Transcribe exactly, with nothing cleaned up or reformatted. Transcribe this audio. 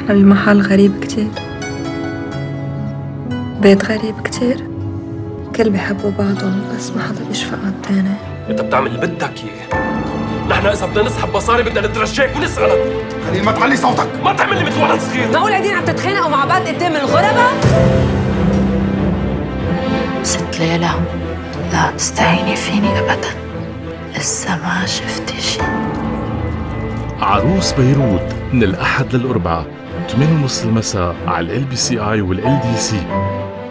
احنا بمحل غريب كتير، بيت غريب كتير، كل بيحبوا بعضهم بس ما حدا بيشفق على التاني. انت بتعمل اللي بدك اياه. نحن اذا بدنا نسحب مصاري بدنا نترشاك ونسألك. خليل ما تعلي صوتك، ما تعمل لي مثل ولد صغير. معقول قاعدين عم تتخانقوا مع بعض قدام الغرباء؟ ست ليلى، لا تستعيني فيني ابدا، لسه ما شفتي شي. عروس بيروت من الأحد للأربعاء ثمانية وثلاثين المساء على ال بي سي اي والال دي سي.